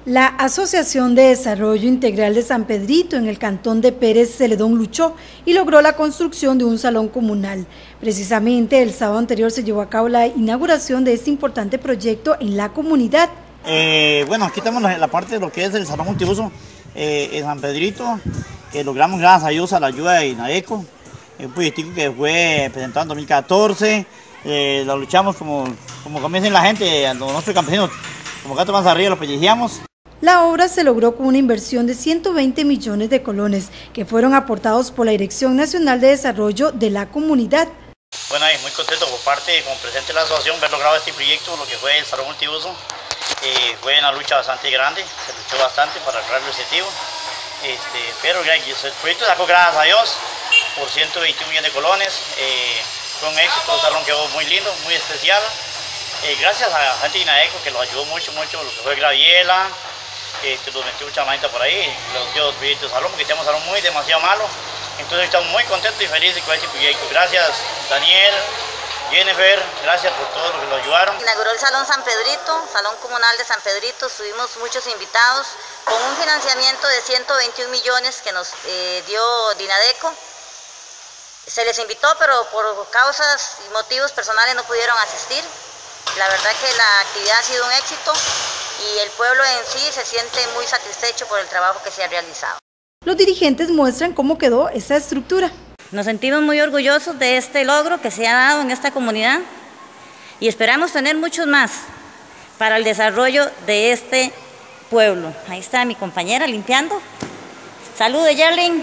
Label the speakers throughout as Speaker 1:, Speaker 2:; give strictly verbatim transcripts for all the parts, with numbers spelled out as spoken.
Speaker 1: La Asociación de Desarrollo Integral de San Pedrito en el cantón de Pérez Celedón luchó y logró la construcción de un salón comunal. Precisamente el sábado anterior se llevó a cabo la inauguración de este importante proyecto en la comunidad.
Speaker 2: Eh, bueno, aquí estamos en la parte de lo que es el salón multiuso eh, en San Pedrito, que logramos gracias a Dios a la ayuda de INADECO, un proyecto que fue presentado en dos mil catorce, eh, lo luchamos como, como comienzan la gente, los nuestros campesinos, como gatos más arriba los pellejeamos.
Speaker 1: La obra se logró con una inversión de ciento veinte millones de colones que fueron aportados por la Dirección Nacional de Desarrollo de la comunidad.
Speaker 2: Bueno, y muy contento por parte, como presidente de la asociación, haber logrado este proyecto, lo que fue el salón multiuso. Eh, fue una lucha bastante grande, se luchó bastante para lograr el objetivo, este, pero el proyecto sacó gracias a Dios por ciento veintiún millones de colones. Eh, fue un éxito, el salón quedó muy lindo, muy especial. Eh, gracias a la gente de INADECO que los ayudó mucho, mucho, lo que fue Graviela. Este, los metió mucha manita por ahí, los dio proyectos de salón porque teníamos salón muy demasiado malo, entonces estamos muy contentos y felices con este proyecto. Gracias Daniel, Jennifer, gracias por todo lo que lo ayudaron.
Speaker 3: Inauguró el Salón San Pedrito, Salón Comunal de San Pedrito, tuvimos muchos invitados con un financiamiento de ciento veintiún millones que nos eh, dio INADECO. Se les invitó, pero por causas y motivos personales no pudieron asistir. La verdad que la actividad ha sido un éxito y el pueblo en sí se siente muy satisfecho por el trabajo que se ha realizado.
Speaker 1: Los dirigentes muestran cómo quedó esa estructura.
Speaker 3: Nos sentimos muy orgullosos de este logro que se ha dado en esta comunidad y esperamos tener muchos más para el desarrollo de este pueblo. Ahí está mi compañera limpiando. Saludos, Yerlin.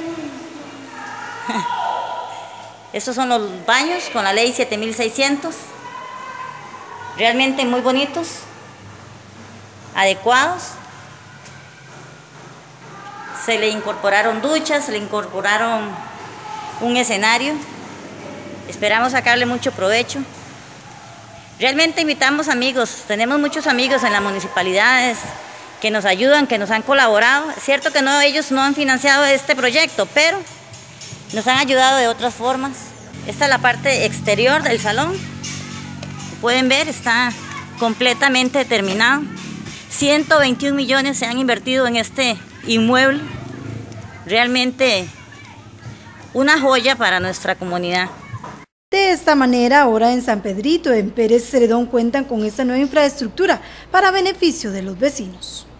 Speaker 3: Estos son los baños con la ley siete mil seiscientos. Realmente muy bonitos, adecuados. Se le incorporaron duchas, se le incorporaron un escenario. Esperamos sacarle mucho provecho. Realmente invitamos amigos, tenemos muchos amigos en las municipalidades que nos ayudan, que nos han colaborado. Es cierto que no, ellos no han financiado este proyecto, pero nos han ayudado de otras formas. Esta es la parte exterior del salón. Pueden ver, está completamente terminado. ciento veintiún millones se han invertido en este inmueble. Realmente una joya para nuestra comunidad.
Speaker 1: De esta manera, ahora en San Pedrito, en Pérez Celedón, cuentan con esta nueva infraestructura para beneficio de los vecinos.